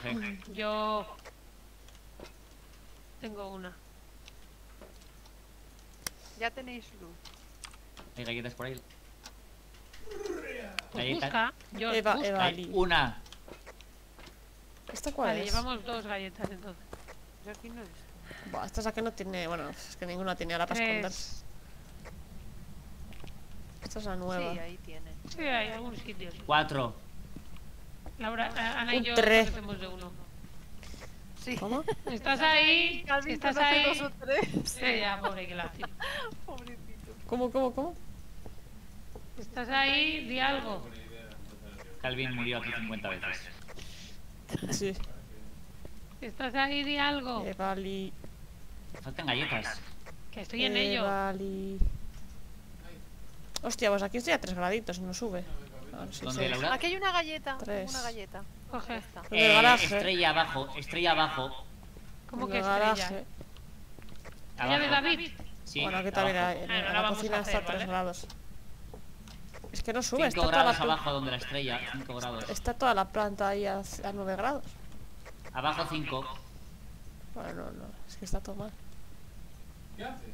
coge. Yo tengo una. Ya tenéis luz. Hay galletas por ahí. Pues Galletas. busca. Yo Eva, busca. Eva. Hay una. ¿Esta cuál Vale, es? llevamos 2 galletas entonces. Yo aquí no he visto. Buah, esta es la que no tiene... Bueno, es que ninguna tiene ahora para esconderse. 3. Esta es la nueva. Sí, ahí tiene. Sí, hay algunos sitios. 4. Laura, Ana y Un yo 3. hacemos de uno. Sí. ¿Cómo? ¿Estás ahí? Calvin ¿Estás conoce ahí? 2 o 3. Sí, ya, pobre, que lástima. Pobrecito. ¿Cómo? ¿Estás ahí? Di algo. Calvin murió aquí 50 veces. Sí. ¿Estás ahí? Di algo. Evali. Faltan galletas. Que estoy en ello. Evali. Hostia, pues aquí estoy a 3 graditos y no sube. Ah, sí, ¿Dónde, sí. Laura? Aquí hay una galleta. 3. Una galleta. Coge. Ya está. En el garaje. Estrella abajo, estrella abajo. ¿Cómo En que el estrella? garaje. ¿Ella de Abajo. David? Sí, Bueno, aquí también abajo. en Ah, no la la vamos cocina a está a hacer, 3 ¿vale? grados. Es que no sube, 5 está toda, grados la, abajo donde la estrella. 5 grados. está toda la planta ahí a 9 grados. Abajo 5. Bueno, no, es que está todo mal. ¿Qué haces?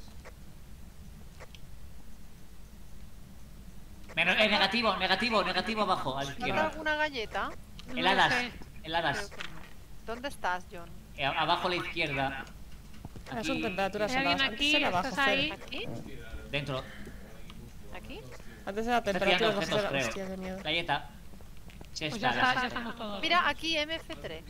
Negativo, negativo abajo, a la ¿Falta izquierda. alguna galleta? Heladas, sé. heladas. Creo que no. ¿Dónde estás, John? Abajo a la izquierda. Ahora son Aquí, temperaturas ¿Hay alguien heladas. Antes aquí? era bajo ¿Estás cero. ahí? ¿Aquí? dentro. ¿Aquí? Antes era Está temperatura tirando bajo objetos, cero. creo. Hostia, qué miedo. Galleta. Sí, Pues está. ya estamos todos. Mira, aquí MF3.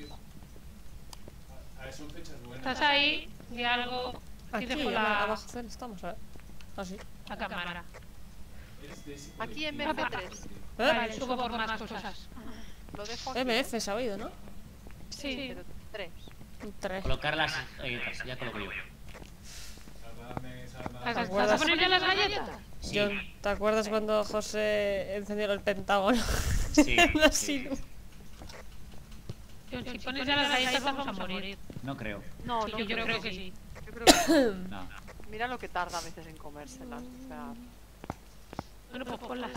A ver, son fechas buenas. ¿Estás ahí? Di algo. Y Aquí, dejo abajo cero estamos, a ver. Ah, sí. la cámara. Eres Daisy. Aquí MF3. Vale, subo por más cosas. Lo dejo aquí. MF se ha oído, ¿no? Sí. Pero 3. Un 3. Colocar las galletas, ya coloco yo. Sálvame, sálvame. ¿Vas acuerdas? a poner ya las galletas? Sí, John, ¿te acuerdas cuando José encendió el Pentágono? sí, La sí. Sinu. Si pones ya las galletas vamos a morir. No creo. No, Sí, no, yo creo que sí. Yo creo que No. mira lo que tarda a veces en comérselas. O sea, Bueno, pues ponlas.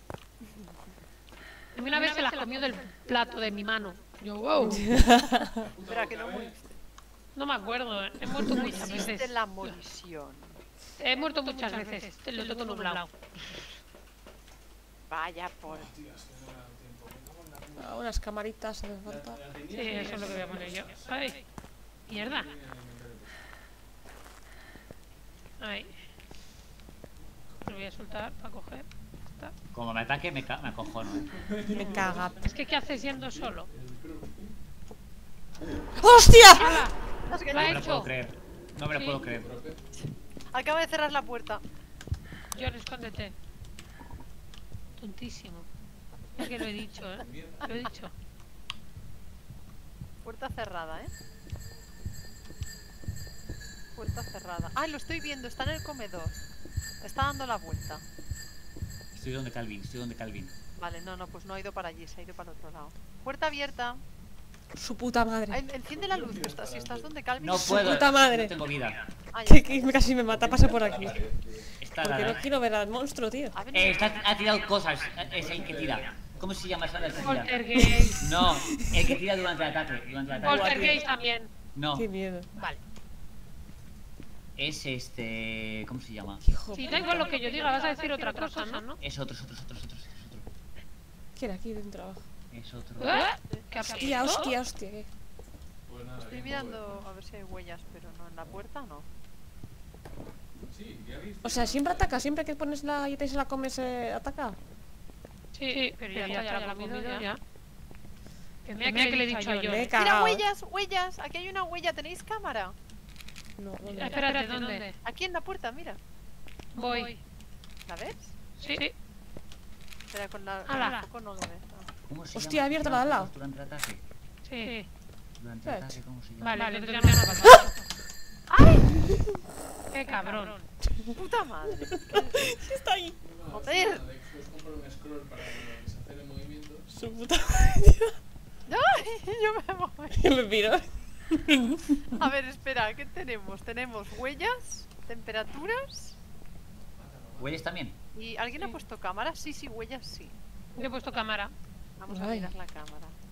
A mí una vez se las comió del plato de mi mano. Yo, wow. espera, que no moriste. No me acuerdo, he muerto No muchas existe veces. la morición. He muerto muchas veces. Te lo tengo nublado. Vaya por... Tías, que no me ha dado tiempo. Venga, Unas camaritas hace falta. Sí, eso es lo que voy a poner yo. Ay, mierda. Ay. Lo voy a soltar para coger. Está. Como me ataque, me acojono. Me caga. Es que, ¿qué haces siendo solo? ¡Hostia! ¡Hala! Las Lo ha No me galletas. lo hecho. puedo creer. No me lo Sí. puedo creer. Acaba de cerrar la puerta. John, escóndete. Tontísimo. Es que lo he dicho, ¿eh? Lo he dicho. Puerta cerrada, ¿eh? Puerta cerrada. Ah, lo estoy viendo. Está en el comedor. Está dando la vuelta. Estoy donde Calvin. Vale, no, pues no ha ido para allí. Se ha ido para el otro lado. Puerta abierta. Su puta madre. Ay, enciende la luz. Si estás donde Calvin. No puedo, puta madre. no tengo vida. Ah, ya. Que casi me mata, pasa por aquí. Está Porque no la... quiero ver al monstruo, tío. Ha venido. ha tirado cosas, es el que tira. ¿Cómo se llama esa que tira? Poltergeist. No, el que tira durante el ataque. Poltergeist también. No, Qué miedo. Vale. es este... ¿Cómo se llama? Hijo. Si da igual lo que yo diga, vas a decir otra cosa, ¿no? Es otro. ¿Quién aquí dentro abajo? Es otro. ¿Eh? ¿Qué Hostia, apretó? hostia. ¿Qué? Pues nada, Estoy bien, mirando a ver si hay huellas, pero no. En la puerta no. Sí, ya viste. O sea, siempre ataca, siempre que pones la galleta y se la comes, ataca. Sí, pero ya está, ya la he comido ya. Que mira que le he dicho a John. Me he Mira, cagado. huellas. Aquí hay una huella. ¿Tenéis cámara? No, ¿dónde? Espérate, ¿dónde? Aquí en la puerta, mira. Voy. ¿La ves? Sí. Espera, con Ala. el foco no lo ves. Ah. ¿Cómo se Hostia, llama? ha abierto la de al lado. Durante el ataque. Sí. Durante el ataque, ¿cómo se llama? Vale, entonces ya me ha pasado. ¡Ay! ¡Qué cabrón! ¡Puta madre! Está ahí. ¡Joder! Después compro un scroll para deshacer el movimiento. Su puta ¡Ay! Yo me voy. madre. Me piro. A ver, espera, ¿qué tenemos? Tenemos huellas, temperaturas. ¿Huellas también? ¿Y alguien ha puesto cámara? Sí, huellas sí. Yo he puesto cámara. Vamos a Ay. mirar la cámara.